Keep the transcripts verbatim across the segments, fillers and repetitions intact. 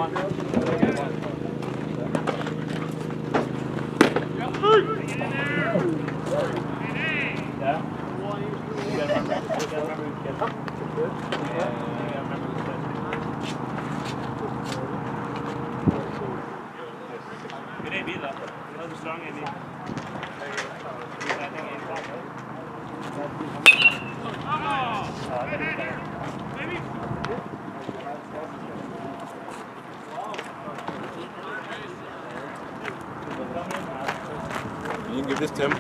Good A B though. That was a strong A B. You can give this Tim.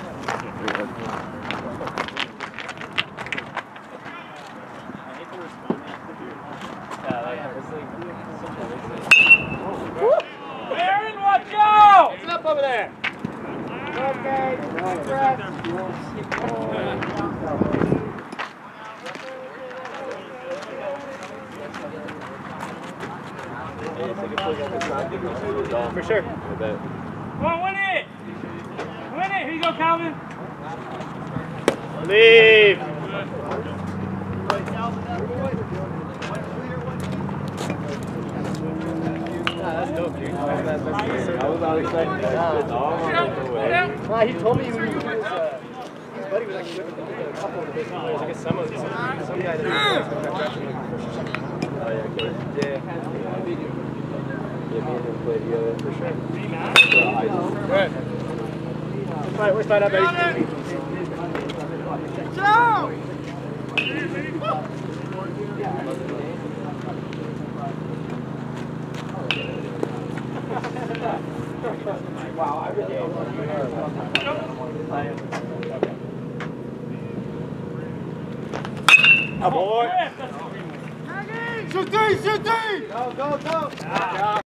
Aaron, watch out! What's up over there? Okay, nice breath. For sure. I bet. Come on, win it! Win it! Here you go, Calvin. Leave. That's dope, dude. I was not expecting that. Nah, he told me he was, uh, his buddy was actually with a couple of the big players. I guess some of some, some guy that was drafted like first or something. Oh, yeah, okay. Yeah. Yeah, me and him play together for sure. Good. Let's fight, let's fight up, baby. Wow, I really oh boy. Shoot D! Shoot D! Go, go, go!